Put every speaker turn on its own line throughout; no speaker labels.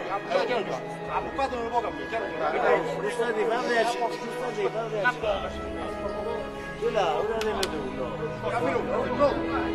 A bucato non lo può capire, chiaro?
Scusate, parli a quella, una delle due.
Capito? No,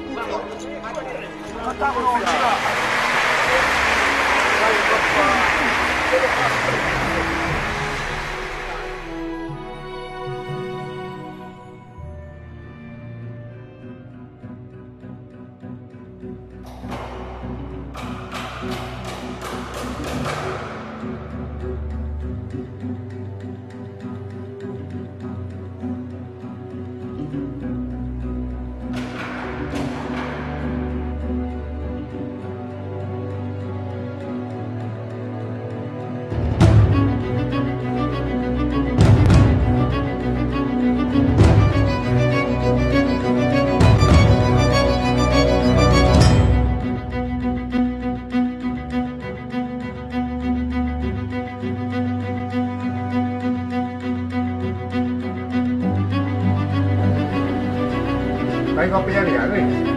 Vai coppia via,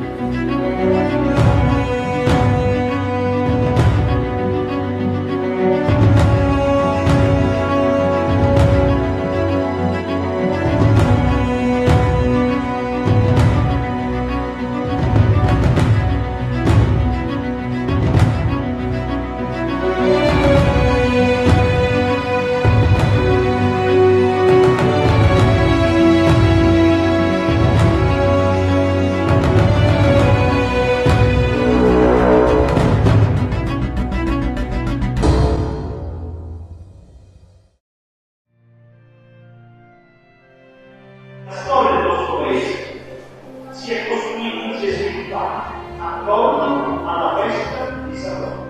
La storia del nostro paese si è costruita e sviluppata attorno alla festa di San Rocco.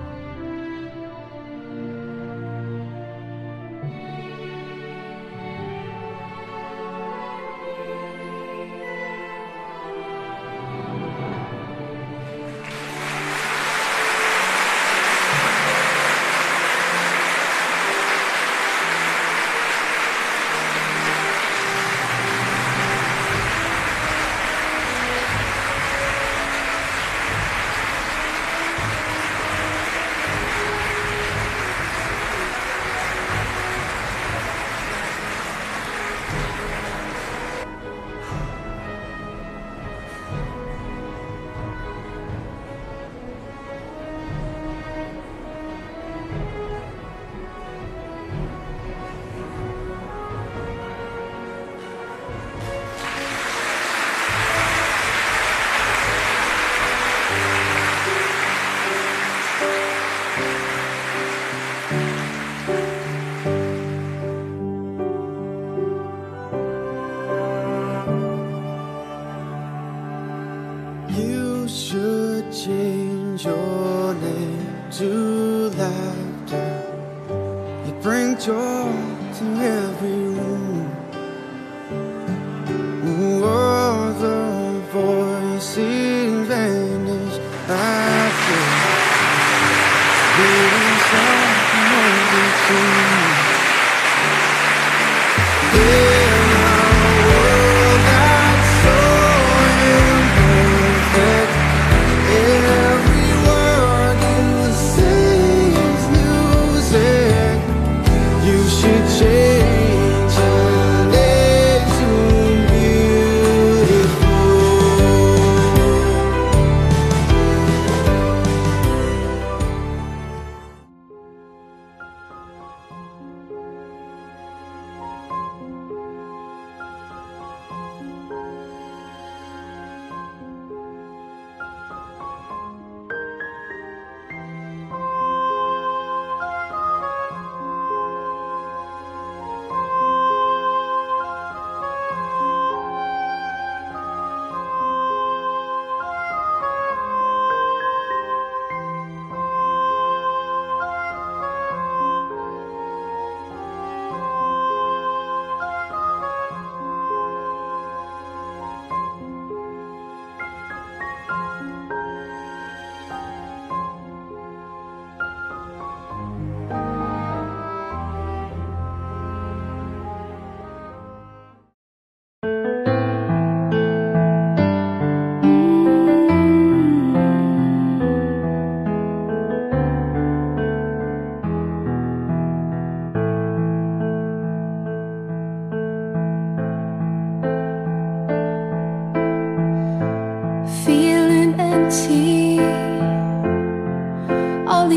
You should change your name to laughter. You bring joy to every room. All the voices vanish. I feel hearing something of the truth. Change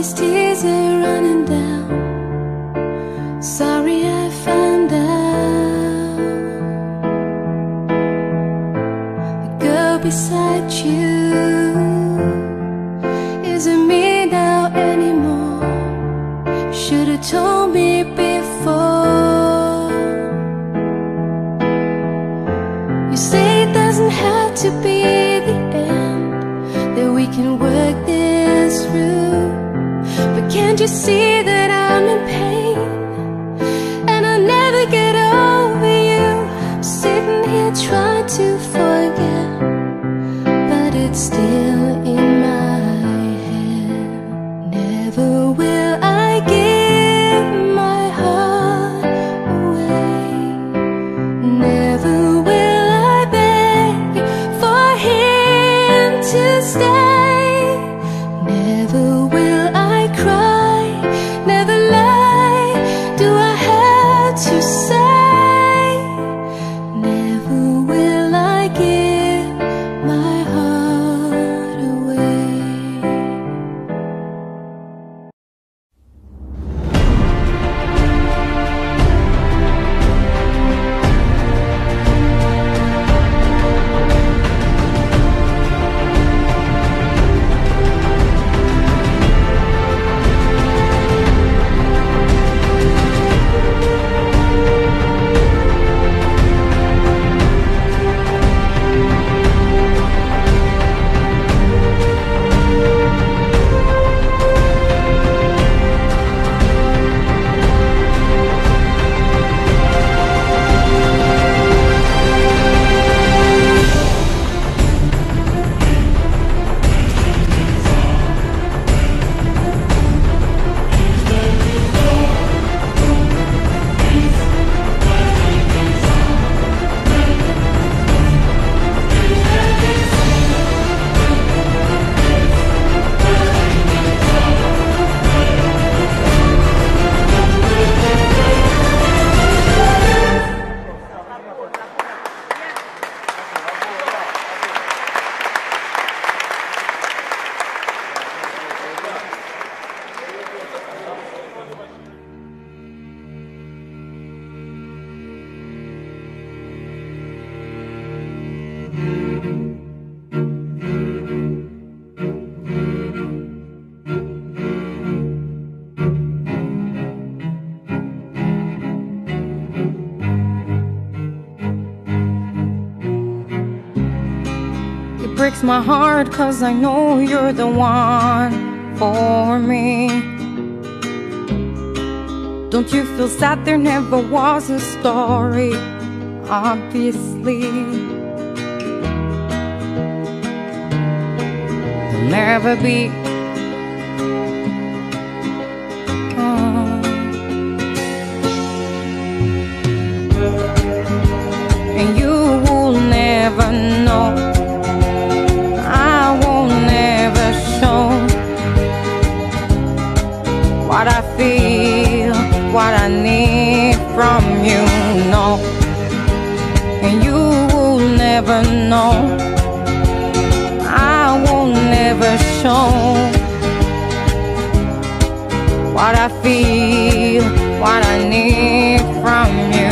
these tears are running down. Sorry I found out the girl beside you isn't me now anymore. Should've told me before. You say it doesn't have to be the end, that we can work this through. But can't you see that I'm in pain, and I'll never get over you? I'm sitting here trying to forget, but it's still in my head. Never will I give my heart away. Never will I beg for him to stay. Never will I cry, never lie. Do I have to say? Never will I give my heart away.
It breaks my heart 'cause I know you're the one for me. Don't you feel sad there never was a story? Obviously there'll never be. And you will never know. I won't never show what I feel, what I need from you, no. And you will never know. I won't never show what I feel, what I need from you.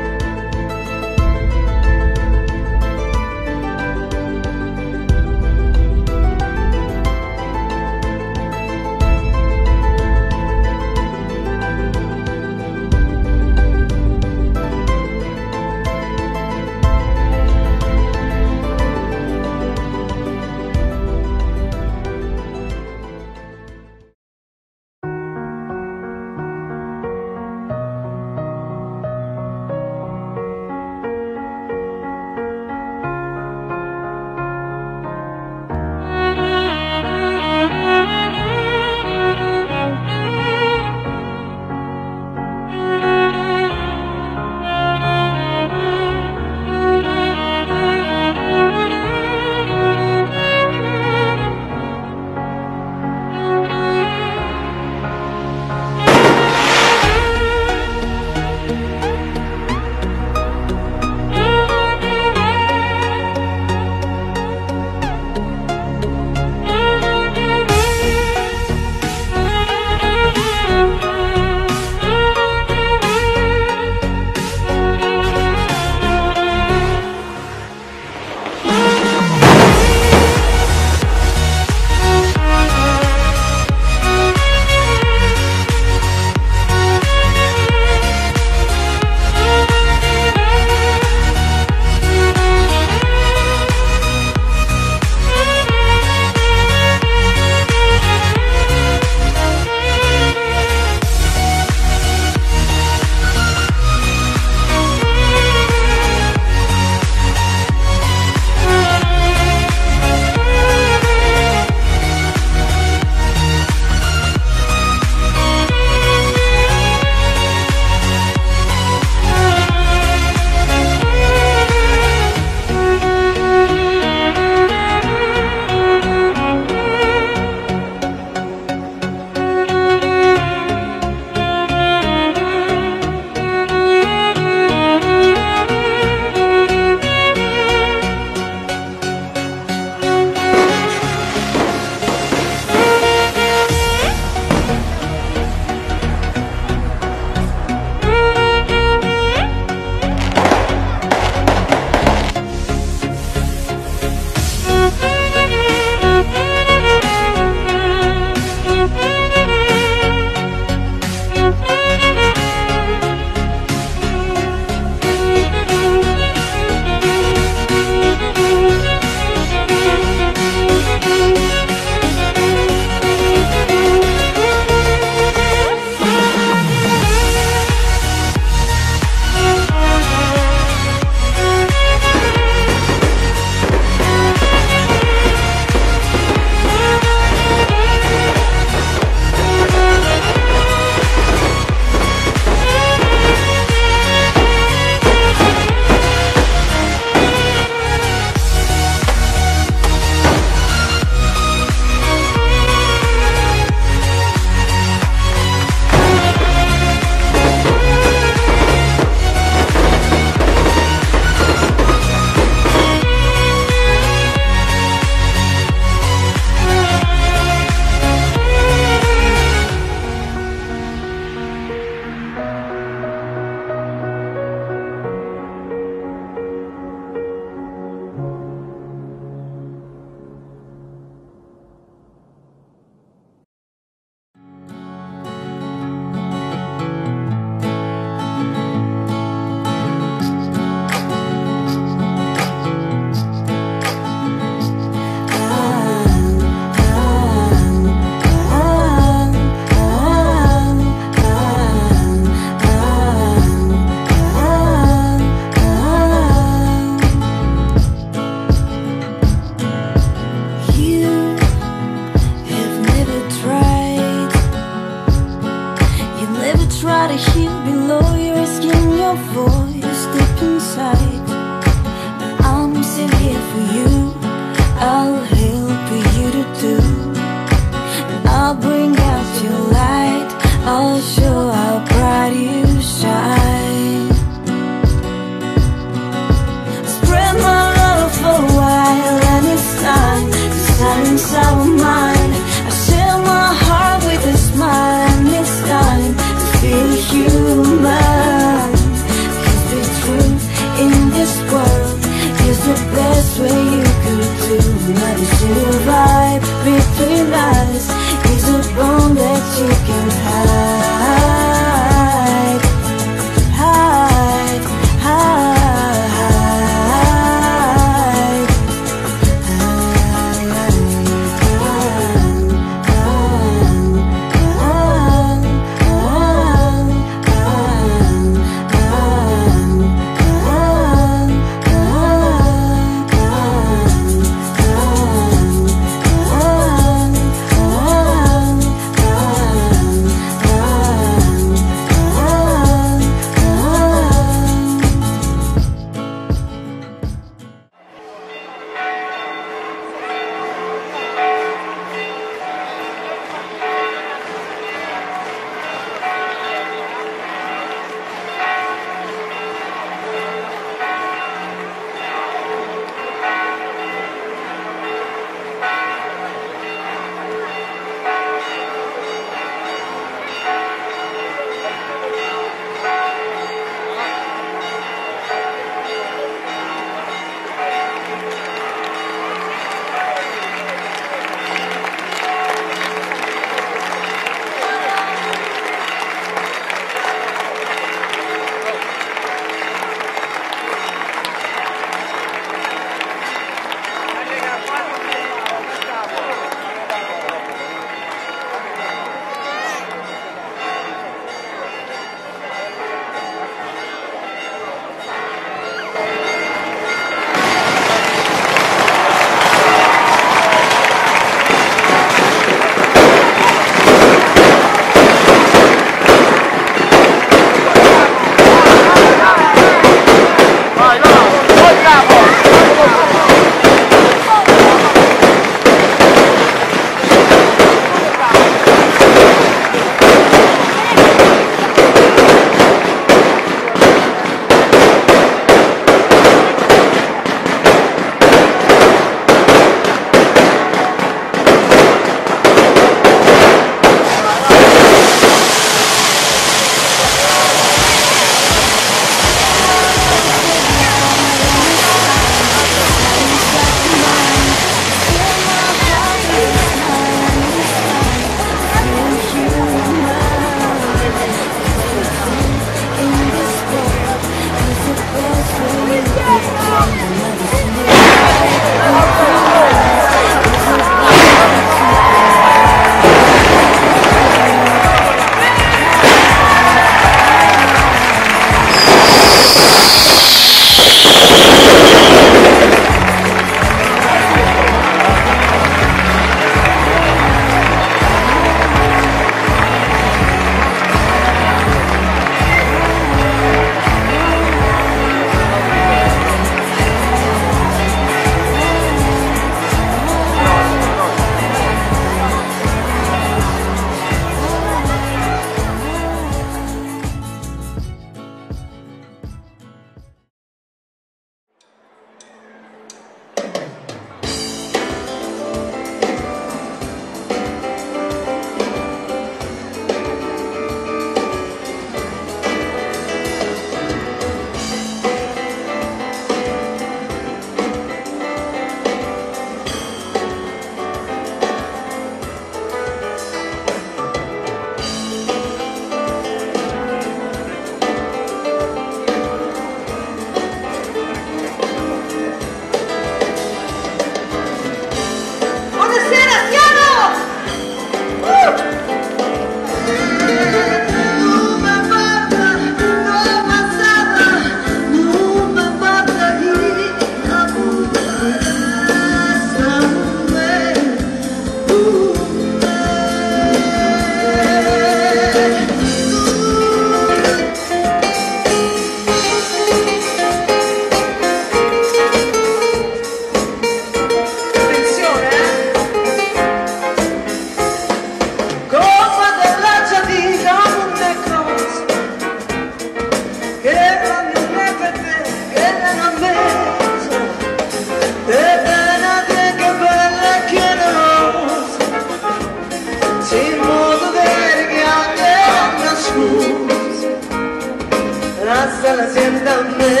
che voglio ripetere che non ho messo e venate che bella che non si in modo vero che anche una scusa lascia la sienta a me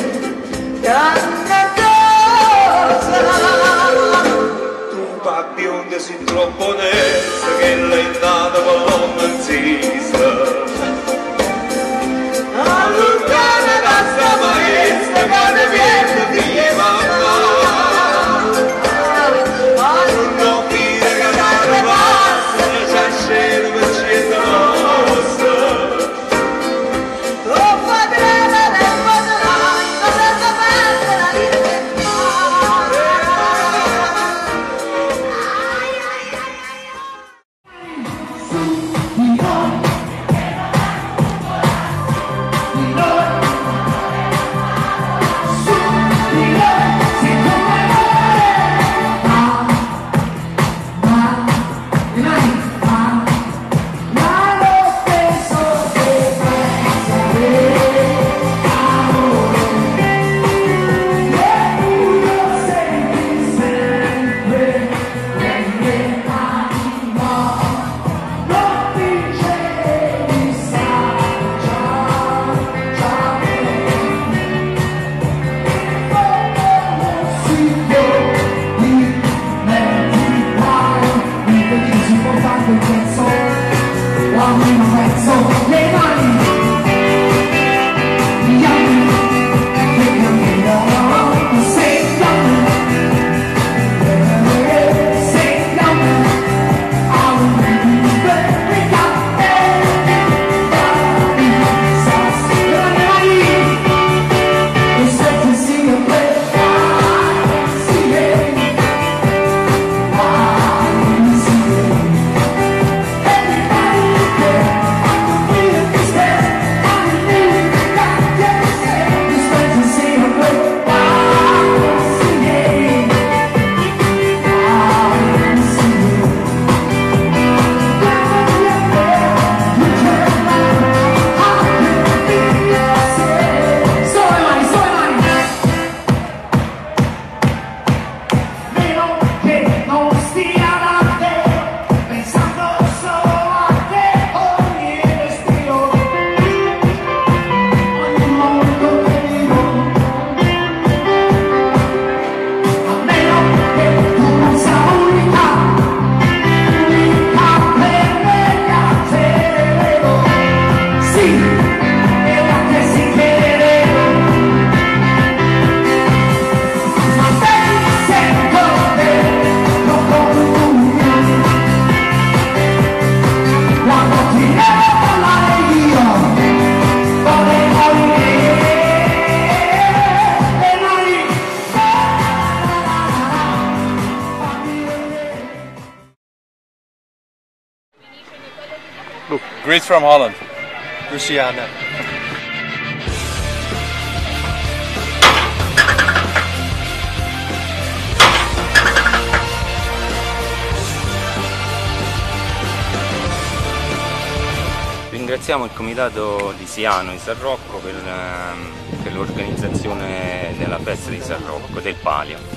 tanta cosa
Tu papi onde si troppo nessa che lei è nata con l'uomo in sisa
allontana da sta maestra che ne viene di mamma
non dire che la basta c'è scena per città nostra
oh padrona del padrone dove sta bella la libertà
Look, Grace from Holland. Luciana.
Ringraziamo il comitato di Siano di San Rocco per l'organizzazione della festa di San Rocco, del Palio.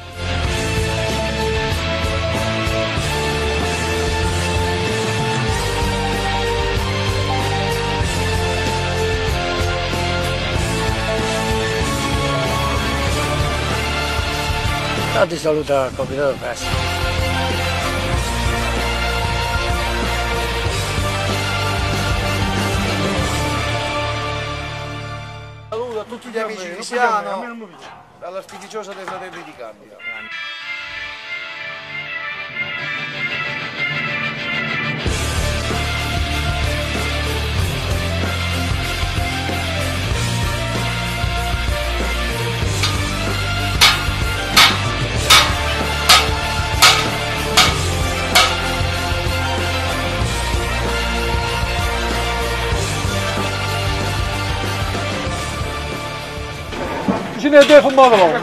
Ti saluta il comitato festa.
Saluto a tutti gli amici di Siano, dalla spiritosa dei fratelli di Candida.
İçine defin bakalım.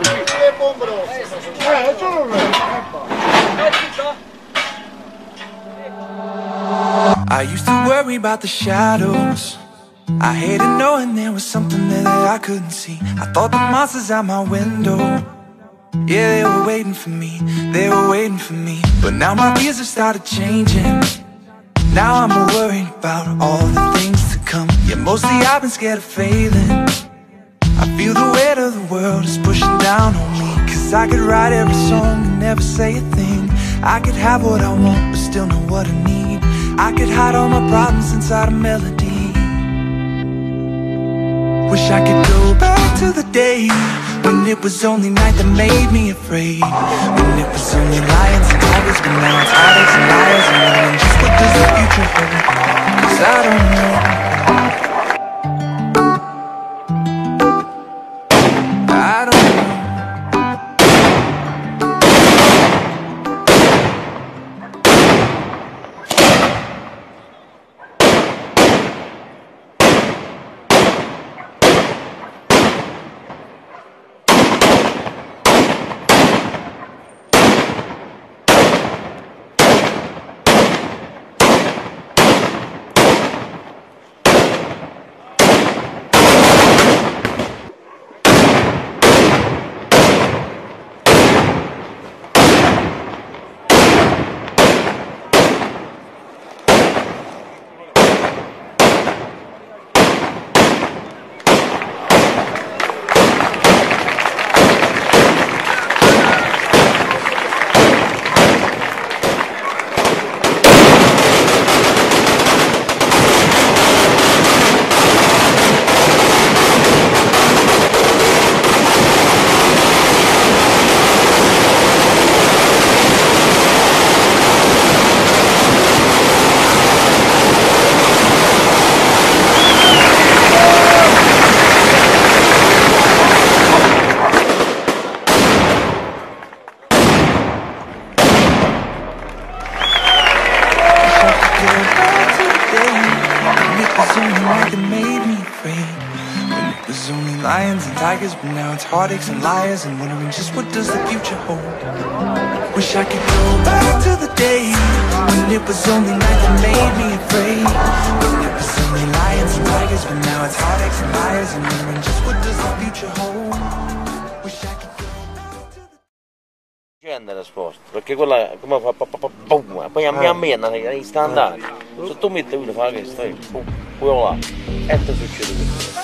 I used to worry about the shadows I hated knowing there was something there that I couldn't see. I thought the monsters out my window, yeah, they were waiting for me, they were waiting for me. But now my fears have started changing. Now I'm worried about all the things to come. Yeah, mostly I've been scared of failing. I feel the weight of the world is pushing down on me. Cause I could write every song and never say a thing. I could have what I want but still know what I need. I could hide all my problems inside a melody. Wish I could go back to the day when it was only night that made me afraid. When it was only lions and tigers, but now it's heartaches and liars and wondering just what does the future hold. Cause I don't know. I don't know. Lions and tigers, but now it's heartaches and liars and wondering just what does the future hold. Wish I could go back to the day when it was only night that made me afraid. When it was only lions and tigers, but now it's heartaches and liars and wondering just what does the future hold. Wish I could go back to the...
Scende la sposta, perché quella come fa boom, poi a mia mente nei standard. Se tu metti uno fa che stai, boom, quello là, e ti succede questo.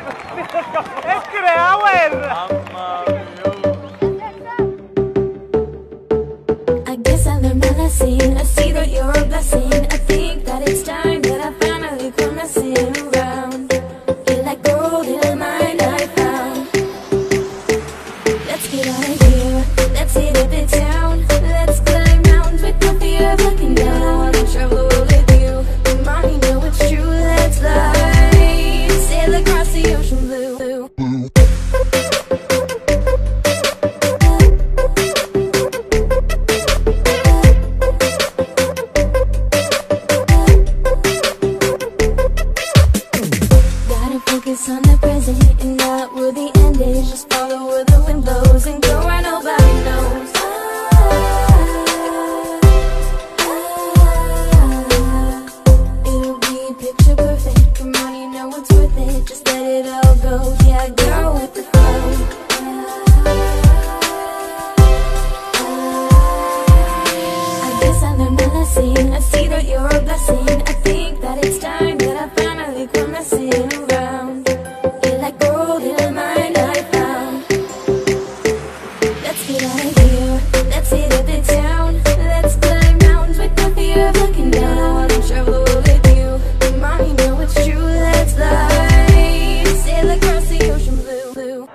E crea guerra!
I guess I learned my lesson. I see that you're a blessing. I think that it's time that I finally come messing around. You're like gold in a mine I found. Let's get out of here. Let's hit up the town. Let's climb mountains with no fear of looking down. Travel the world with you. Come on, you know it's true. Let's fly. Sail across the ocean blue. Focus on the present and not where the end is. Just follow where the wind blows and go where nobody knows. It'll be picture perfect. Come on, you know it's worth it. Just let it all go. Yeah, go with the flow. I guess I learned my lesson. I see that you're a blessing. I think that it's time that I finally quit messing around. You're like gold in a mine I found. Let's get out of here. Let's hit up the town. Let's climb mountains with no fear of looking down. Travel the world with you. Come on, you know it's true. Let's fly. Sail across the ocean blue.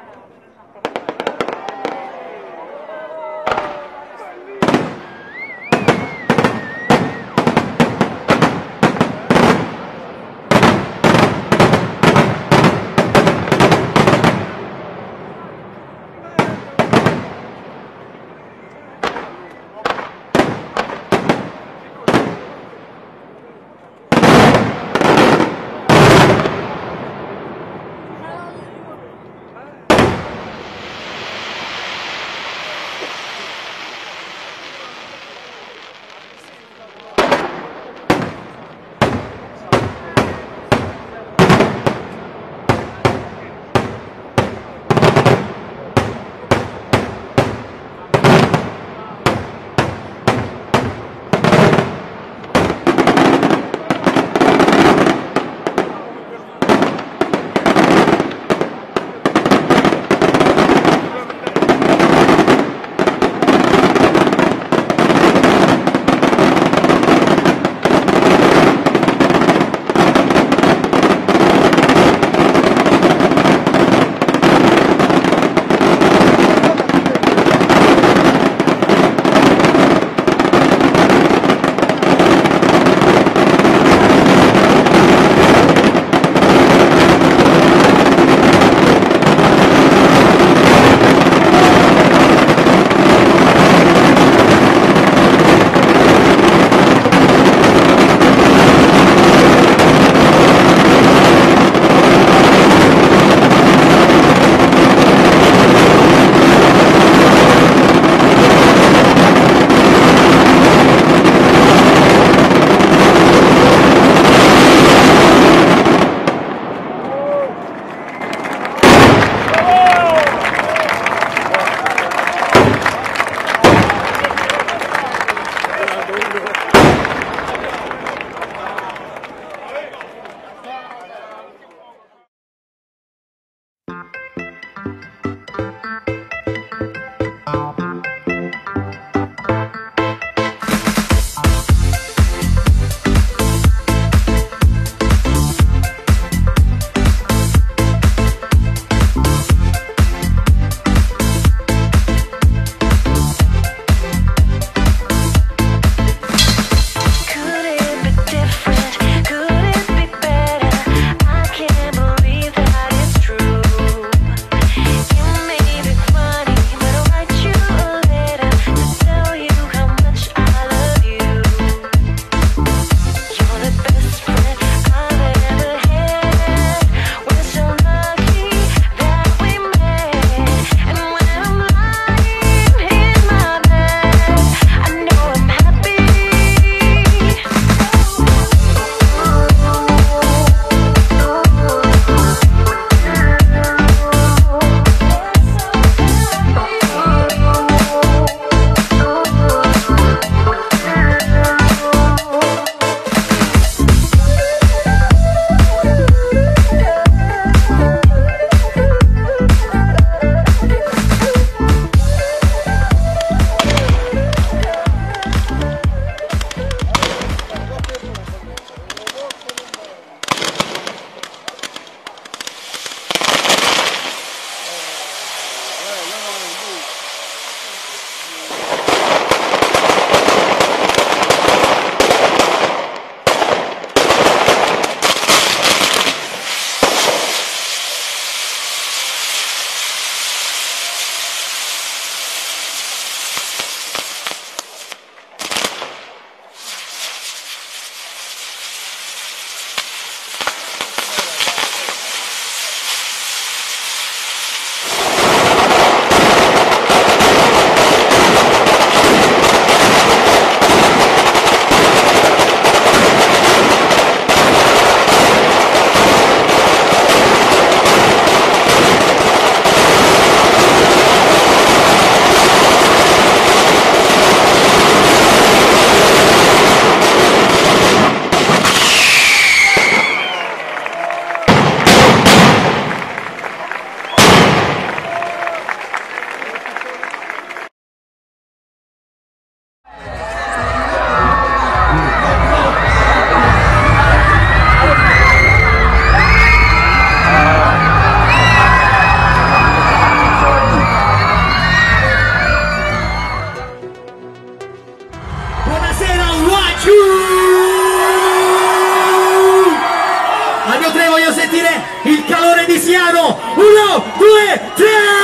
Al mio 3 voglio sentire il calore di Siano. 1, 2, 3!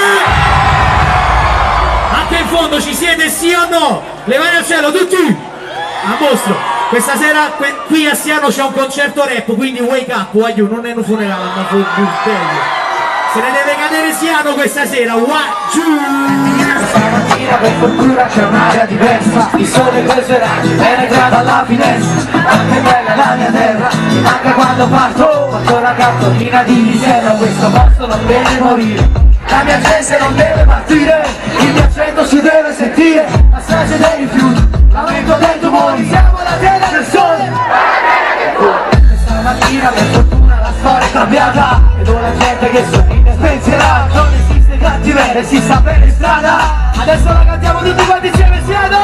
Anche in fondo ci siete, sì o no? Le mani al cielo, tutti! A mostro! Questa sera qui a Siano c'è un concerto rap, quindi wake up, voglio, non è un funerale, ma fu un bustello. Se ne deve cadere Siano questa sera,
Stamattina per fortuna c'è un'aria diversa, il sole coi suoi raggi penetra alla finestra, anche bella la mia terra, mi manca quando parto, faccio la cartolina di miseria, questo posto non deve morire, la mia gente non deve partire, il mio accento si deve sentire, la strage dei rifiuti, l'aumento dei tumori, siamo la terra del sole, stamattina per fortuna la storia è cambiata, vedo la gente che sorride spensierata, non esiste cattiveria, si sta bene in strada. Adesso la cantiamo tutti quanti insieme, Siano!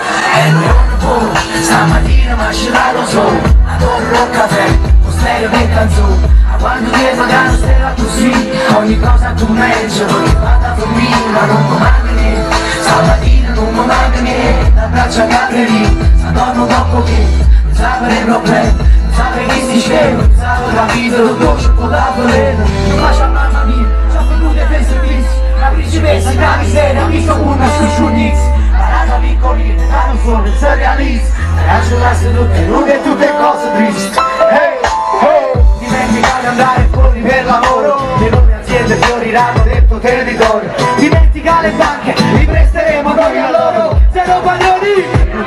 Stamattina mi ha scenato solo, adoro il caffè, con stereo e canzone. Quando dietro da una stella così, ogni cosa tu meglio, che vada per me, ma non mi manca niente. Stamattina non mi manca niente, l'abbraccio a Gabrielli, se dormo dopo che, non sapere il problema, non sapere chi si scema, non sapere la vita, lo dolce con la voleta. Non faccio a mamma mia, ci ho venute per servizi. La principessa da miseria, mi sono una su giudizi. Parata piccolina, ma non sono il surrealista. Lascio la seduta e lunga e tutte cose tristi. Hey, oh, dimentica di andare fuori per lavoro. Le nuove aziende fioriranno del tuo territorio. Dimentica le banche, li presteremo noi a loro. Siamo padroni,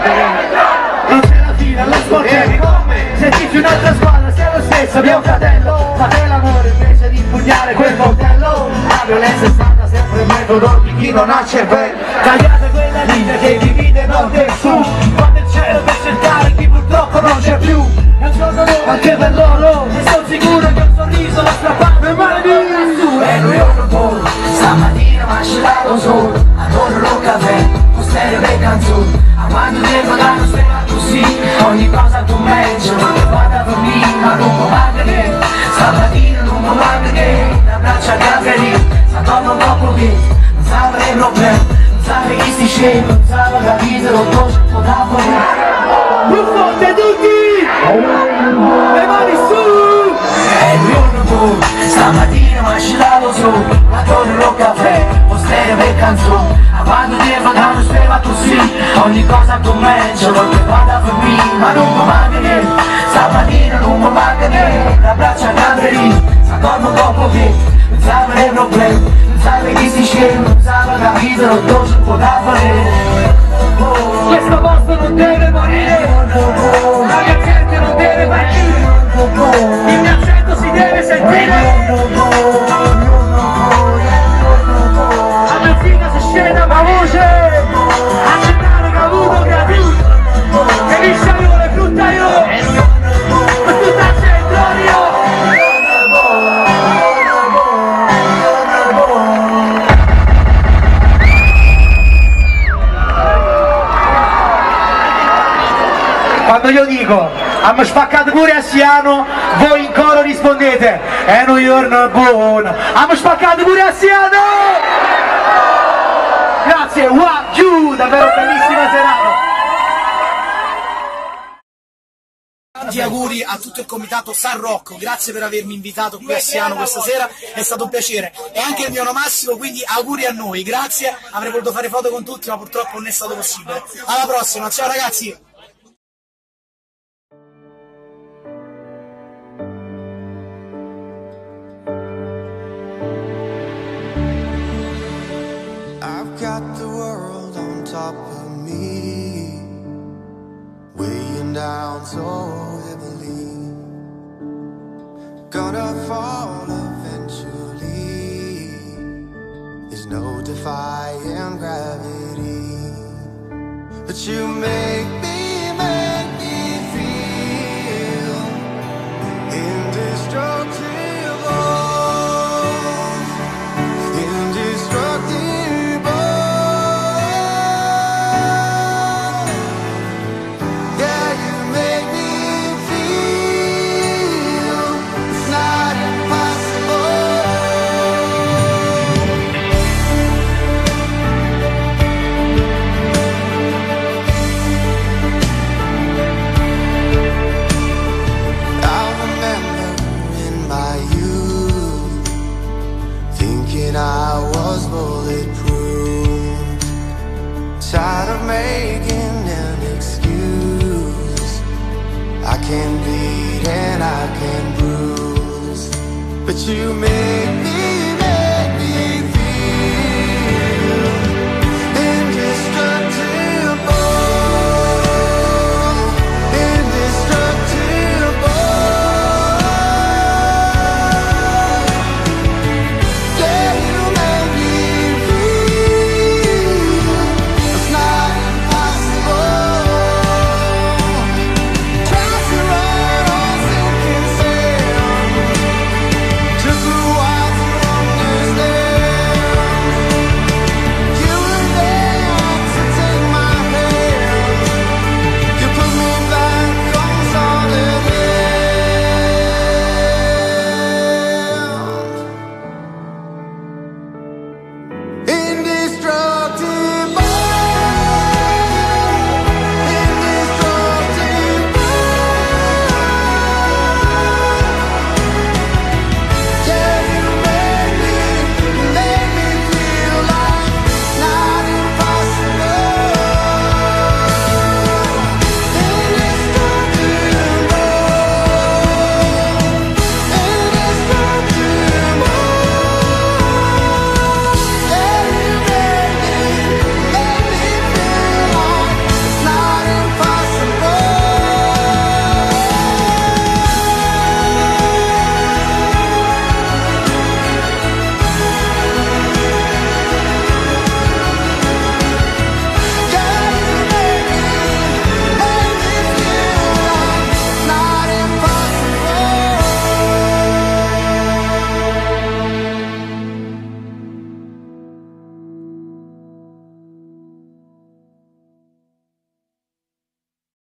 non c'è la fine allo sportieri con me. Se dici un'altra squadra, sei lo stesso mio fratello. Fate l'amore invece di impugnare quel coltello. La violenza è stata sempre il metodo di chi non ha cervello. Tagliate quella linea che divide nord e sud. Quando il cielo per cercare chi purtroppo non c'è più. È un giorno nuovo anche per loro. E sono sicuro che un sorriso lo strappato in mano di nessuno. E lui io non volo, stamattina mi ha scenato solo. Adoro lo caffè, con stereo e canzoni. A quando devo dare una stella così, ogni cosa tu meglio, che vada per me, ma non mi manca niente. Stamattina non mi manca niente, l'abbraccio a Gabrielli, se dormo dopo che, non sapere il problema, non sapere chi si scende, non sapere capire lo dolce con la volere. Più forte tutti! Le mani su! E lui non può, stamattina mi ha scenato solo, adoro lo caffè, con stereo e canzoni. Quando devo dare una stella così, ogni cosa commercio, lo che vada per me, ma non mi manca niente. Stamattina non mi manca niente, l'abbraccio a Gabrielli, se dormo dopo che, non sapere il problema, non sapere chi si scende, non sapere capire lo dolce può da valere. Questo posto non deve morire, la mia gente non deve partire, il mio accento si deve sentire. Scena ma voce accettare che ho avuto gratuito che mi sciaglio le frutta io ma tutta al centro io. Quando io dico abbiamo spaccato pure a Siano, voi in coro rispondete è un giorno buono, abbiamo spaccato pure a Siano. Grazie, wow, davvero bellissima serata. Tanti auguri a tutto il comitato San Rocco, grazie per avermi invitato qui a Siano questa sera, è stato un piacere. E anche il mio nome Massimo, quindi auguri a noi, grazie. Avrei voluto fare foto con tutti, ma purtroppo non è stato possibile. Alla prossima, ciao ragazzi!
I've got the world on top of me, weighing down so heavily, gonna fall eventually. There's no defying gravity, but you make me feel indestructible. tired of making an excuse. I can bleed and I can bruise, but you make